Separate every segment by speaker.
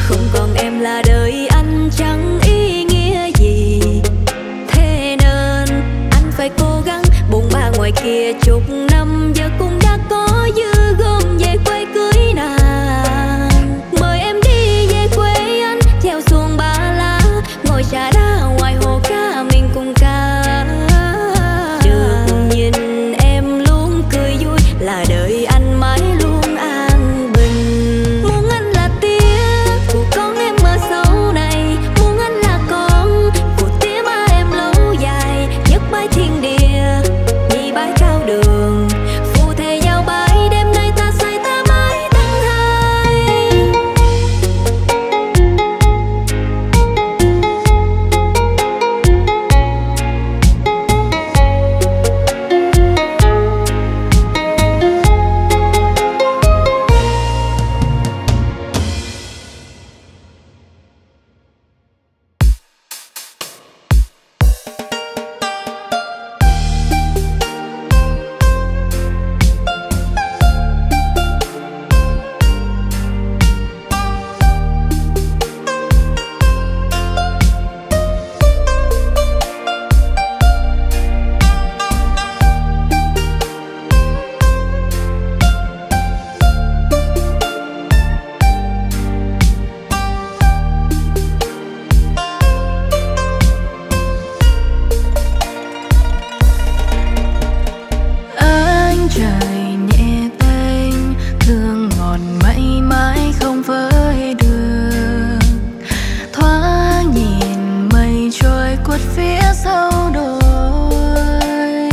Speaker 1: Không còn em là đời anh chẳng ý nghĩa gì. Thế nên anh phải cố gắng bôn ba ngoài kia chục năm, giờ cũng đã có dư gom về quê cưới nàng. Mời em đi về quê anh, theo xuồng Ba Lá, ngồi trà đá ngoài hồ cá mình cùng ca. Được nhìn em luôn cười vui là đời anh mãi luôn an bình. Muốn anh là tía của con em mơ sau này, muốn anh là con của tía ba em lâu dài. Nhất bãi thiên địa, nhì bãi cao đường, phù thề giao bãi đêm nay ta say ta mãi tháng hai.
Speaker 2: Ánh trời nhẹ tênh, thương ngọt mây mãi không với được. Thoáng nhìn mây trôi khuất phía sau đồi,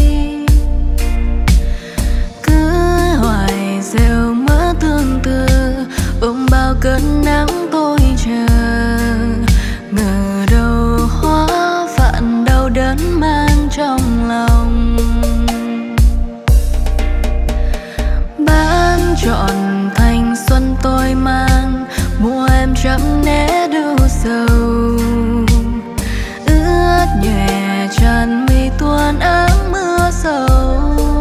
Speaker 2: cứ hoài gieo mơ tương tư, ôm bao cơn nắng tôi chờ. Ngờ đâu hóa phận đau đớn mang trong lòng. Bán trọn thanh xuân tôi mang, mùa em chậm né đâu sầu. Ướt nhòe tràn mi tuôn áng mưa sầu.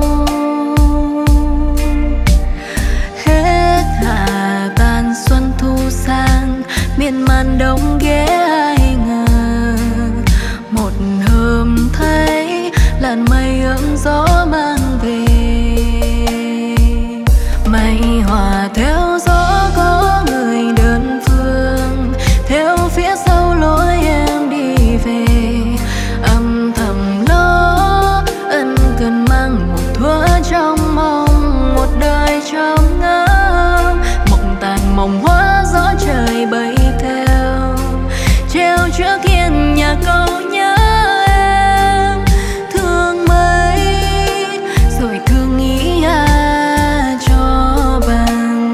Speaker 2: Hết hạ tàn xuân thu sang, miền màn đông ghé ai ngờ. Một hôm thấy làn mây ươm gió mang về, mây hòa theo gió có người đơn phương, theo phía sau lối em đi về. Âm thầm lo ân cần mang một thuở trong mong, một đời trong ngỡ. Mộng tàn mộng hóa gió trời bay theo, treo trước hiên nhà câu nhớ em. Thương mấy rồi thương nghĩ cho bằng.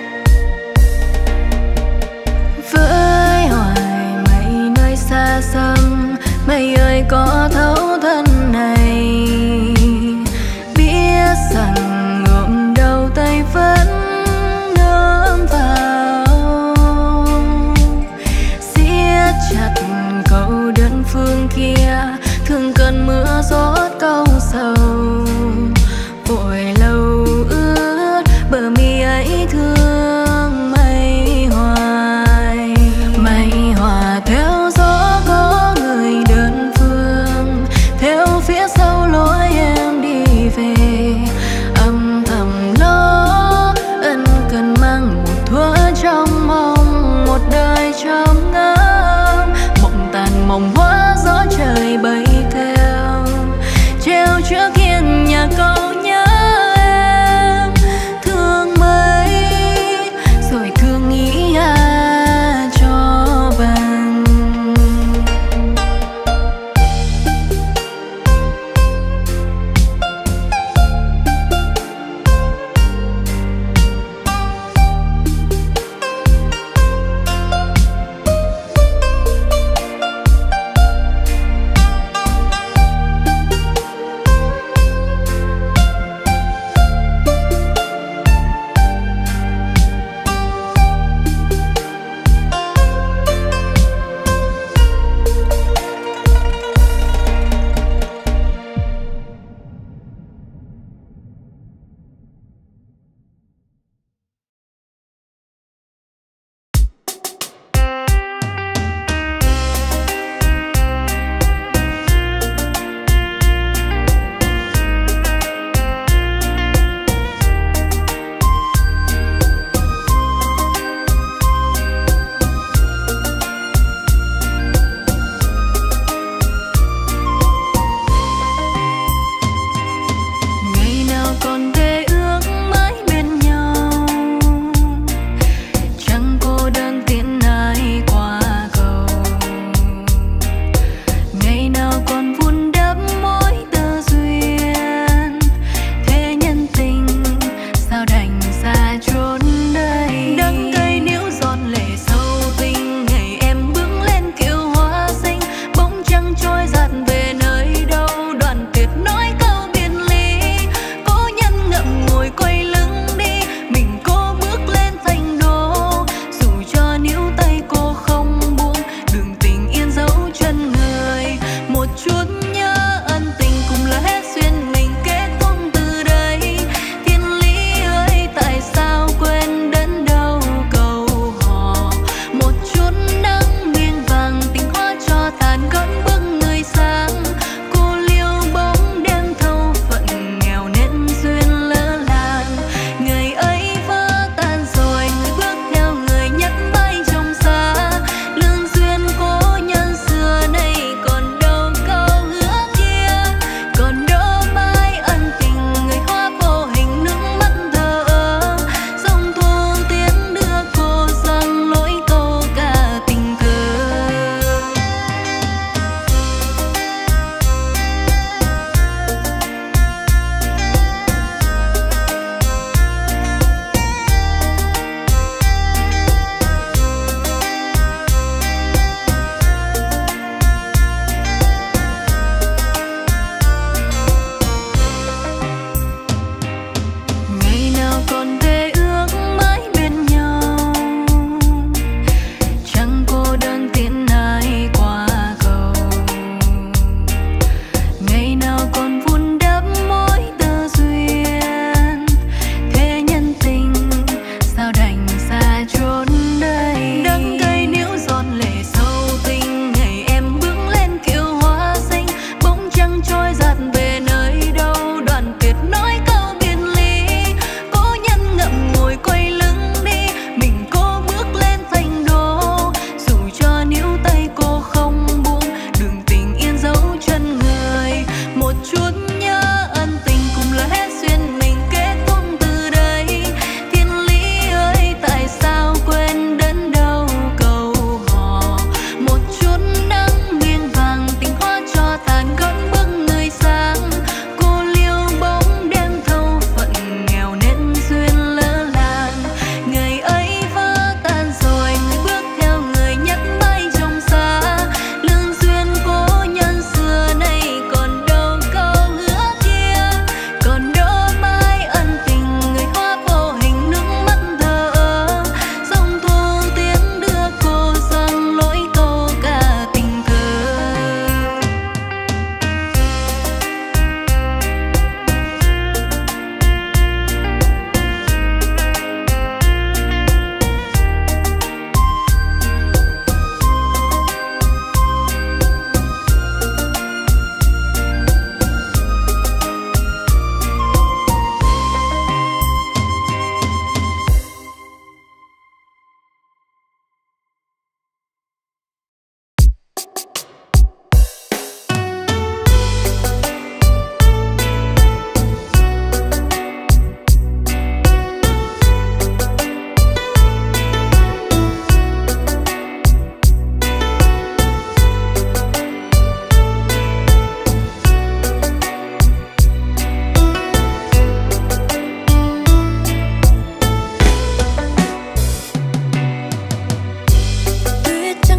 Speaker 2: Với hoài mây nơi xa xôi,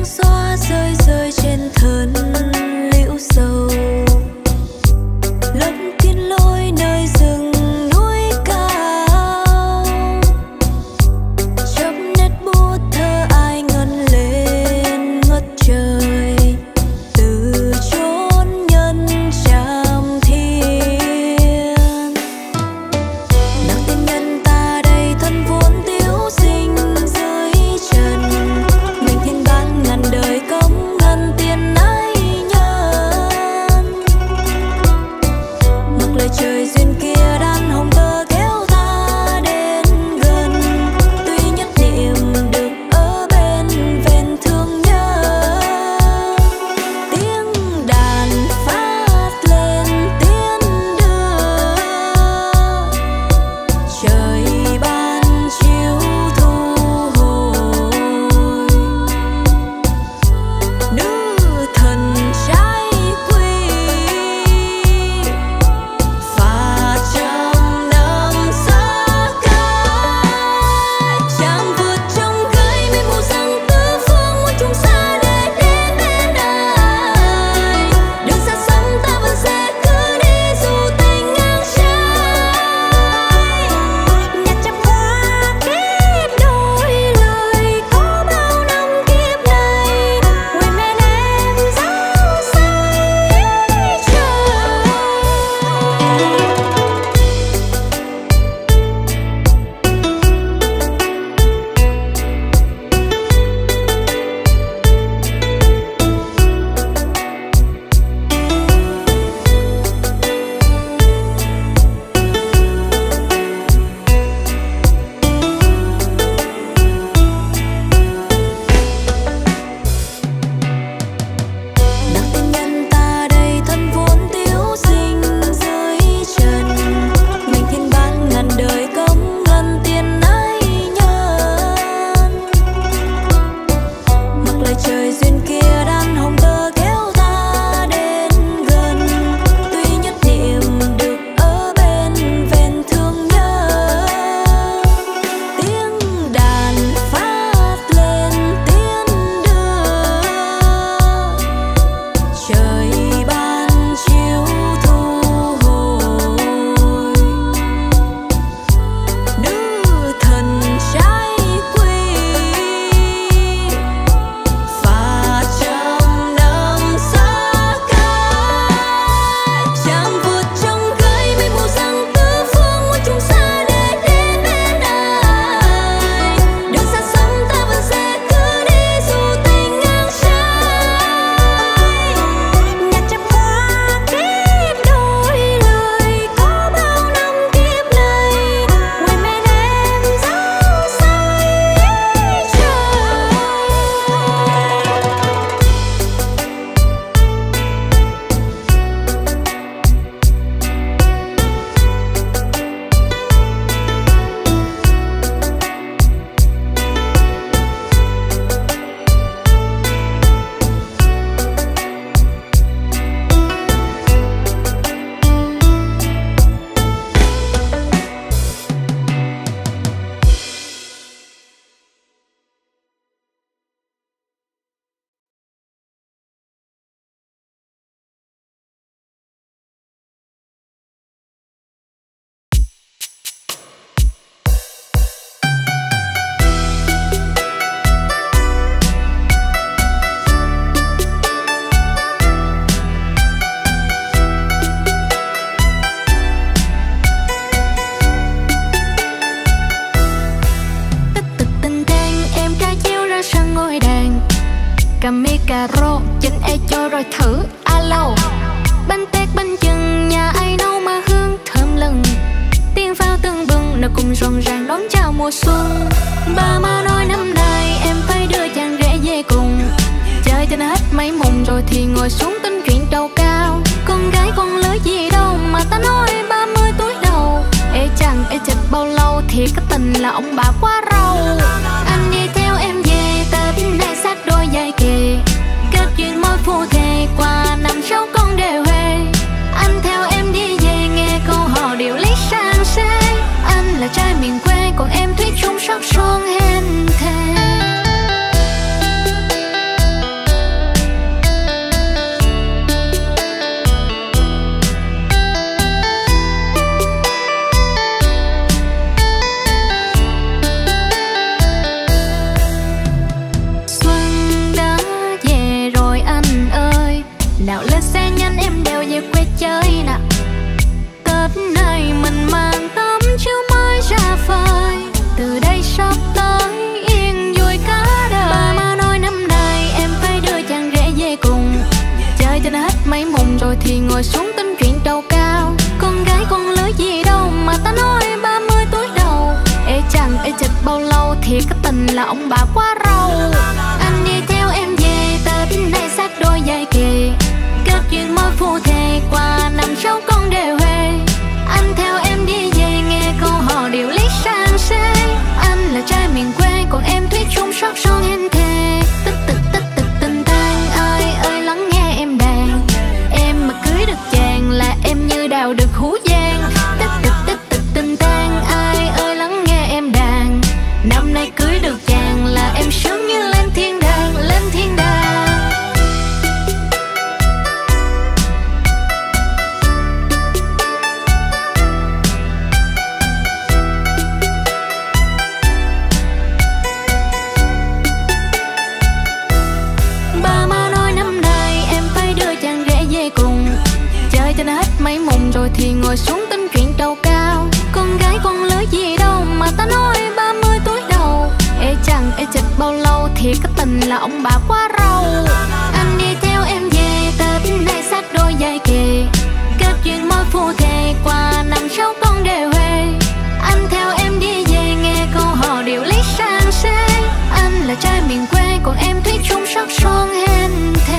Speaker 1: xóa rơi rơi trên thân liễu sầu, lấp kín lối nơi rừng núi cao, chớp nét bút thơ ai ngân lên ngất trời từ chốn nhân tràm thiên. Nặng tình nhân ta đây thân vốn thiếu sinh dưới trần, mình thiên ban ngàn đời cống ngân tiền ái nhân. Mặc lời trời duyên kia đan hồng tơ kéo ta đến gần, tuy nhất niệm được ở bên ven thương nhớ. Tiếng đàn phát lên tiếng đưa, trời ban chiếu thu hồi. Nữ thần trái quy và trăm năm xa cách, chàng vượt trong cây mây mù rằng tứ phương muôn trùng xa để đến bên ai. Đường xa xăm ta vẫn sẽ cứ đi dù tình ngang trái. Nhạc trăm hoa kết đôi lời có bao năm kiếp này, nguyện mến em dấu say trời. Nặng tình nhân ta đây thân vốn thiếu sinh dưới trần, mình thiên ban ngàn đời cống ngân tiền ái nhân. Mặc lời trời duyên kia đan hồng tơ kéo ta đến gần, tuy nhất niệm được ở bên ven thương nhớ. Tiếng đàn phát lên tiếng đưa, trời ban chiếu thu hồi. Nữ thần trái quy và trăm năm xa cách, chàng vượt trong cây mây mù rằng tứ phương muôn trùng xa để đến bên ai. Đường xa xăm ta vẫn sẽ cứ đi dù tình ngang trái. Nhạc trăm hoa kết đôi lời có bao năm kiếp này, nguyện mến em dấu say trời. Tích tịch tình tang em ca chiếu ra sân ngôi đàn, cầm mi cà rô trên e cho rồi thử alo. Bánh tét bánh chưng nhà ai nấu mà hương thơm lừng, tiếng pháo tưng bừng nó cùng rộn ràng đón chào mùa xuân. Ba má nói năm nay em phải đưa chàng rể về cùng, chơi cho nó hết mấy mùng rồi thì ngồi xuống tính chuyện trầu cao. Con gái con lứa gì đâu mà ta nói 30 tuổi đầu, ê chàng ê chịch bao lâu thì cái tình là ông bà quá râu. Anh đi theo em về Tết này sát đôi dây kề, kết duyên mối phu thề qua năm 6 con đều huề. Anh theo em đi về nghe câu hò điệu lý sang xế, anh là trai miền quê còn em thủy chung sắc son hên thề.
Speaker 2: là ông bà quá rầu. Anh đi theo em về Tết này xác đôi dây kề, kết duyên mối phu thề qua năm sáu con đều huề. Anh theo em đi về nghe câu hò điệu lý sang xê. Anh là trai miền quê còn em thủy chung sót son hên thề. Tích tích tích tích tình tang ai ơi lắng nghe em đàn. Em mà cưới được chàng là em như đào được hú giang. Tích tích tích tích tình tang ai ơi lắng nghe em đàn. Năm nay cưới được chàng là em sướng như lên thiên đàng, lên thiên đàng. Ba má nói năm nay em phải đưa chàng rể về cùng, chơi cho nó hết mấy mùng rồi thì ngồi xuống tính chuyện trầu cao. Con gái con lứa gì đâu mà ta nói 30 tuổi đầu. Ê chàng ê chịch bao lâu thì cái tình là ông bà quá rầu. Anh đi theo em về Tết này xác đôi dây kề, kết duyên mối phu thề qua năm sáu con đều huề. Anh theo em đi về nghe câu hò điệu lý sang xê. Anh là trai miền quê còn em thủy chung sót son hên thề.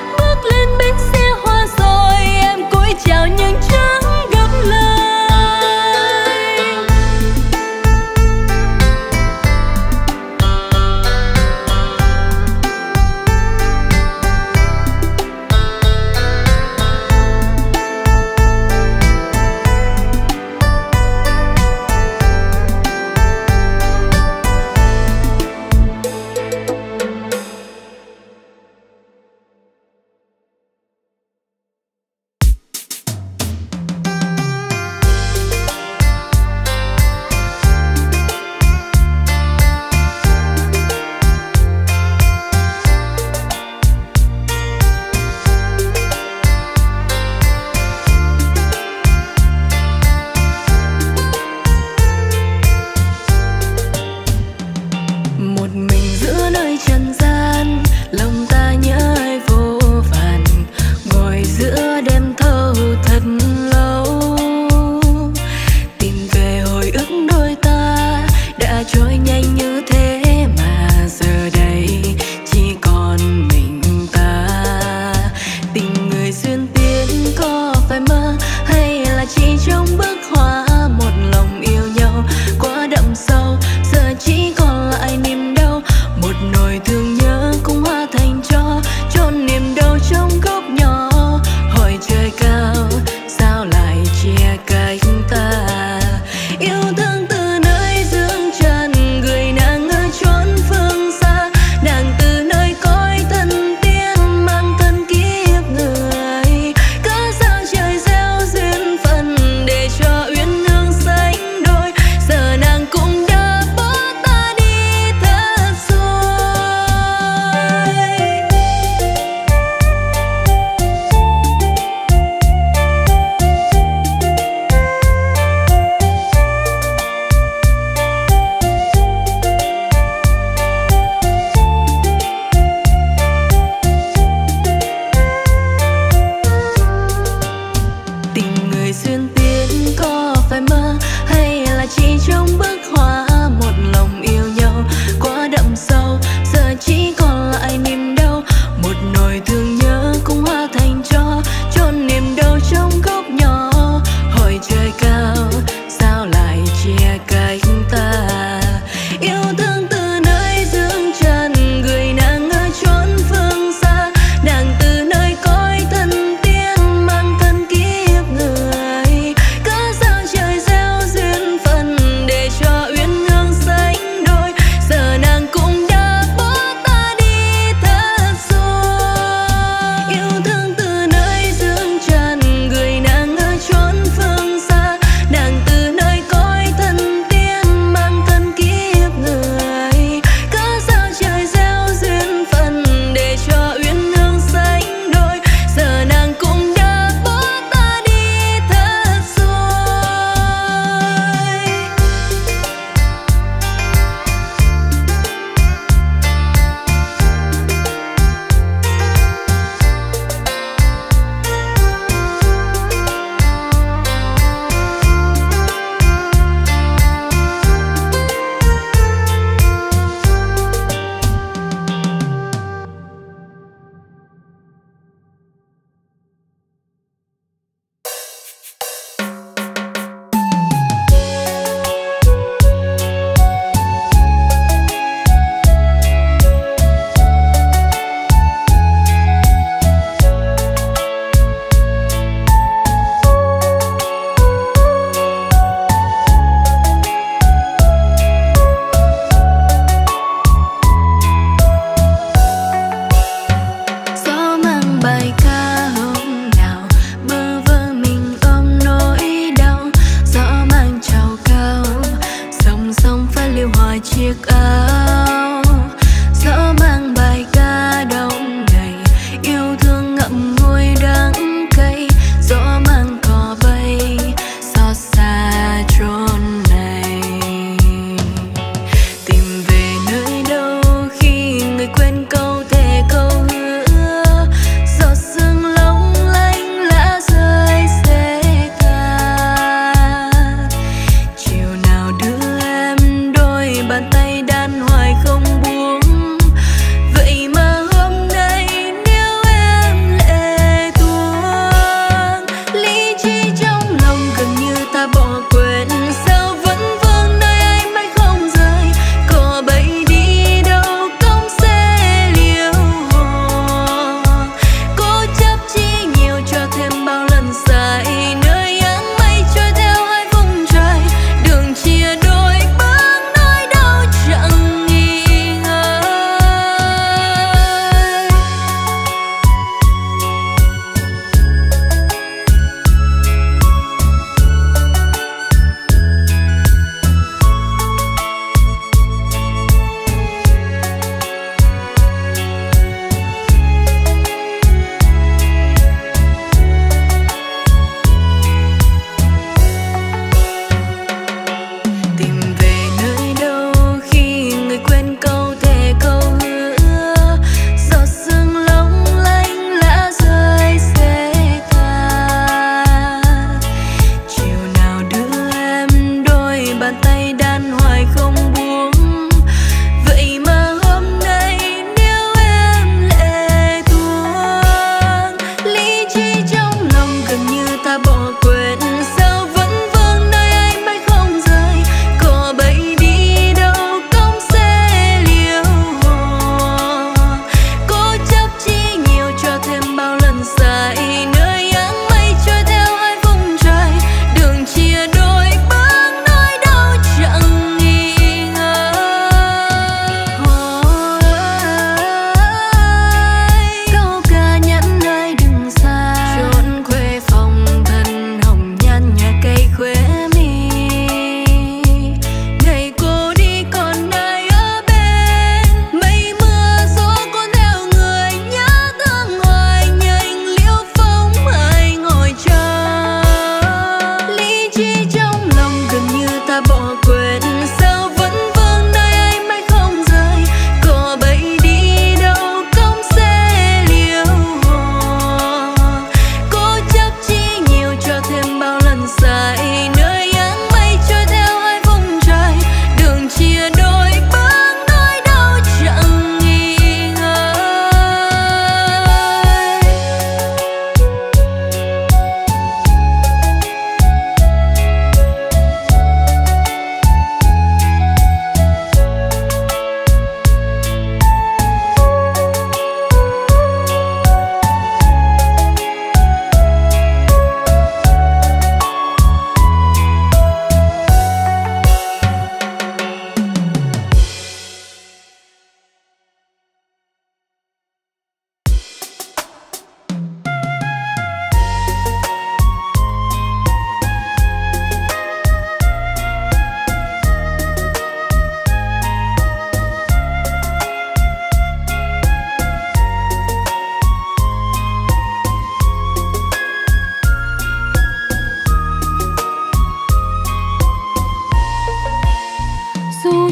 Speaker 1: Chào những trắng gấp lên.
Speaker 2: người duyên tiên có phải mơ hay là chỉ trong bức họa, một lòng yêu nhau quá đậm sâu giờ chỉ còn lại niềm đau, một nỗi thương nhớ cũng hóa thành tro, chôn niềm đau trong góc nhỏ. Hỏi trời cao sao lại chia cách ta, yêu thương từ nơi dương trần gửi nàng ở chốn phương xa, nàng từ nơi cõi thần tiên mang thân kiếp người, cớ sao trời gieo duyên phận để cho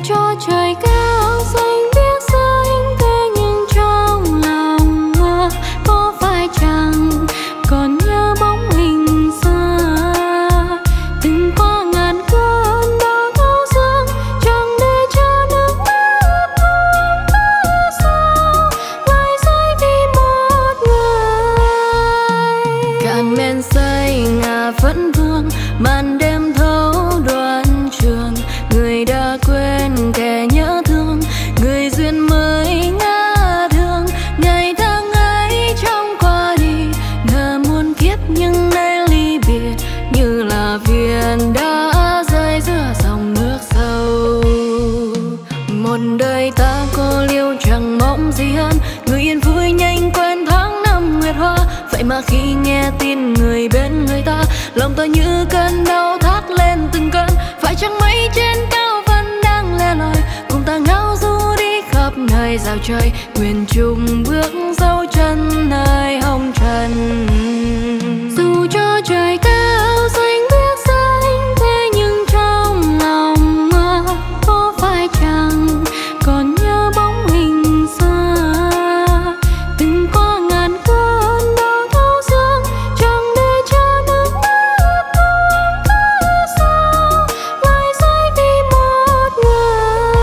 Speaker 2: cho trời cao xanh biếc xanh, thế nhưng trong lòng có phải chẳng còn nhớ bóng hình xưa. Từng qua ngàn cơn bão thấu xương, chẳng để cho nước mắt buông mưa sao lại rơi vì một người. Cạn men say ngả vẫn vương, màn đêm thấu đoán trường. Người đã quên kẻ nhớ thương, người duyên mới ngã thương. Ngày tháng ấy trong qua đi, ngờ muôn kiếp nhưng nay ly biệt, như là viên đá rơi giữa dòng nước sâu. Một đời ta cô liêu chẳng mong gì hơn, người yên vui nhanh quen tháng năm nguyệt hoa. Vậy mà khi nghe tin người bên người ta, lòng tôi như cơn đau thắt lên từng cơn. Phải chăng mây trên cao vẫn đang le lỏi, cùng ta ngao du đi khắp nơi dạo trời, nguyện chung bước dấu chân nơi hồng trần. Dù cho trời cao xanh biếc xanh, thế nhưng trong lòng có phải chẳng còn nhớ bóng hình xưa. Từng qua ngàn cơn đau thấu xương, chẳng để cho nước mắt buông mưa sao lại rơi vì một người.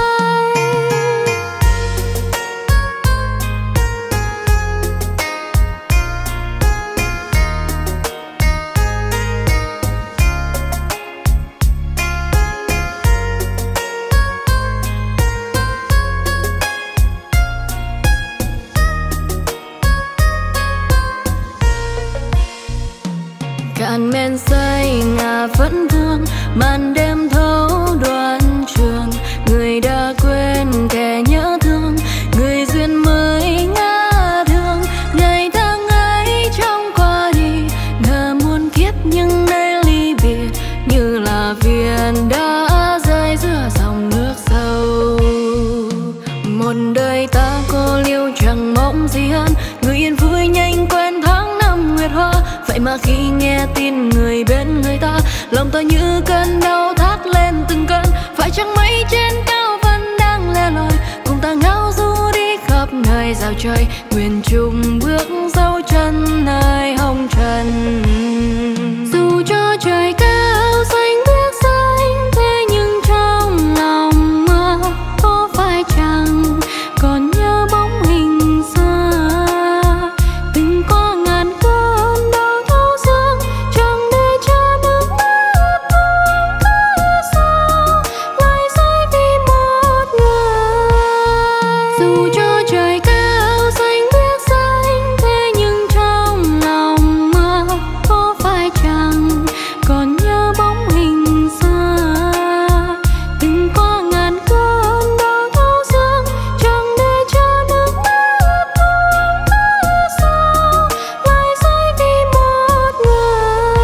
Speaker 2: Cạn men say ngả vẫn vương, màn đêm thấu đoán trường. Người đã quên kẻ nhớ thương, người duyên mới ngã thương. Ngày tháng ấy trong qua đi, ngờ muôn kiếp nhưng nay ly biệt, như là viên đá rơi giữa dòng nước sâu. Một đời ta cô liêu chẳng mong gì hơn, người yên vui nhanh quen tháng năm nguyệt hoa. Vậy mà khi nghe tin người bên người ta, lòng tôi như cơn đau thắt lên từng cơn. Phải chăng mây trên cao vẫn đang le lỏi, cùng ta ngao du đi khắp nơi dạo trời, nguyện chung bước dấu chân nơi hồng trần. Dù cho trời cao xanh biếc xanh, thế nhưng trong lòng có phải chẳng còn nhớ bóng hình xưa. Từng qua ngàn cơn đau thấu xương, chẳng để cho nước mắt buông mưa sao lại rơi vì một người. Dù cho trời cao xanh biếc xanh, thế nhưng trong lòng có phải chẳng còn nhớ bóng hình xưa. Từng qua ngàn cơn đau thấu xương, chẳng để cho nước mắt buông mưa sao lại rơi vì một người.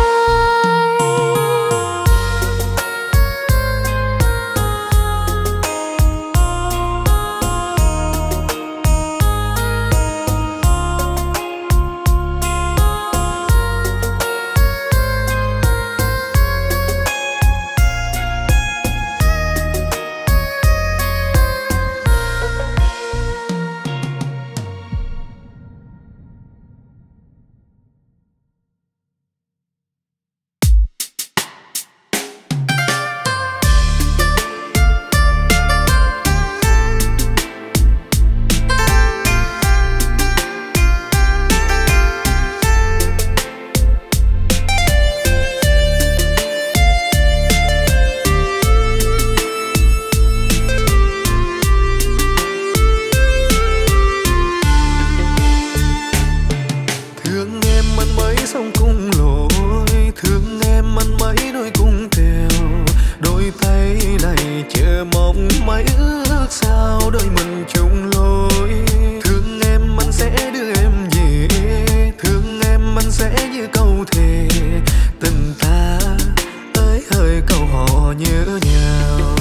Speaker 3: Thương em ăn mấy sông cùng lối, thương em ăn mấy đôi cung kèo. Đôi tay này chờ mong mấy ước sao đôi mình chung lối. Thương em anh sẽ đưa em về, thương em anh sẽ như câu thề. Tình ta ơi hơi câu hò nhớ nhau.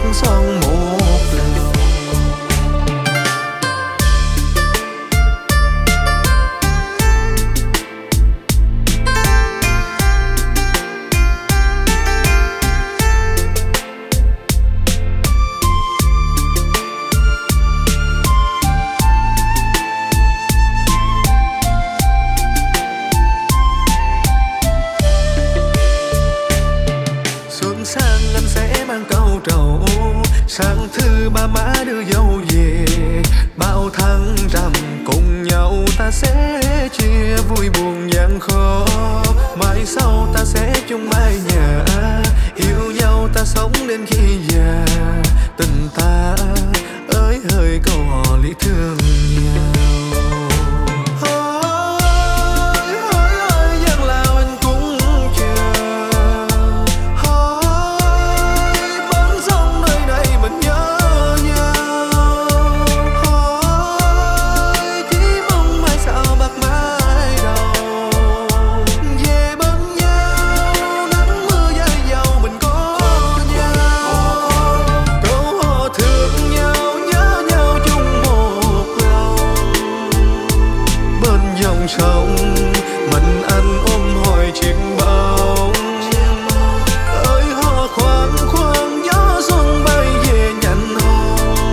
Speaker 3: sẵn son một lần. Sáng thứ ba má đưa dâu về, bao tháng rằm cùng nhau ta sẽ chia vui buồn gian khó. Mai sau ta sẽ chung mái nhà, yêu nhau ta sống đến khi già. Tình ta ơi hỡi câu hò lý thương nhau. Sống mình anh ôm hồi chiếc bóng ơi ho khoan khoan gió xuân bay về nhành hồng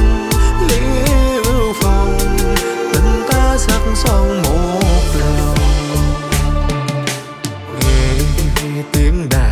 Speaker 3: liêu phòng tình ta sắc son một lần nghe tiếng đàn